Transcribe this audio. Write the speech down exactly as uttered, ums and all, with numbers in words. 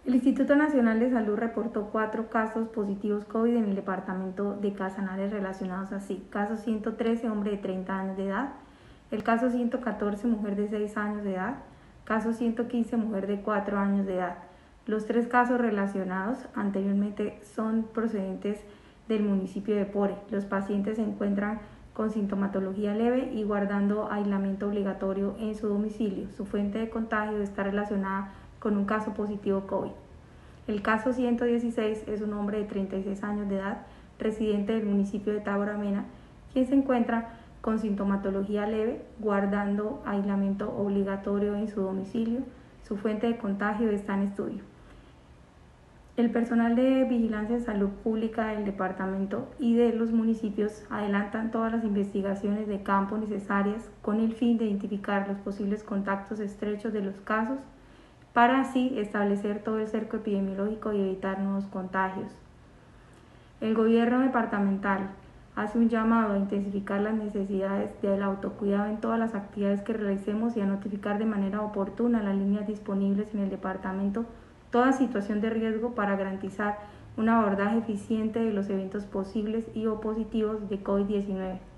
El Instituto Nacional de Salud reportó cuatro casos positivos COVID en el departamento de Casanare relacionados así. Caso ciento trece, hombre de treinta años de edad. El caso ciento catorce, mujer de seis años de edad. Caso ciento quince, mujer de cuatro años de edad. Los tres casos relacionados anteriormente son procedentes del municipio de Pore. Los pacientes se encuentran con sintomatología leve y guardando aislamiento obligatorio en su domicilio. Su fuente de contagio está relacionada con un caso positivo COVID. El caso ciento dieciséis es un hombre de treinta y seis años de edad, residente del municipio de Taboramena, quien se encuentra con sintomatología leve, guardando aislamiento obligatorio en su domicilio. Su fuente de contagio está en estudio. El personal de Vigilancia de Salud Pública del departamento y de los municipios adelantan todas las investigaciones de campo necesarias con el fin de identificar los posibles contactos estrechos de los casos, para así establecer todo el cerco epidemiológico y evitar nuevos contagios. El gobierno departamental hace un llamado a intensificar las necesidades del autocuidado en todas las actividades que realicemos y a notificar de manera oportuna las líneas disponibles en el departamento toda situación de riesgo para garantizar un abordaje eficiente de los eventos posibles y o positivos de COVID diecinueve.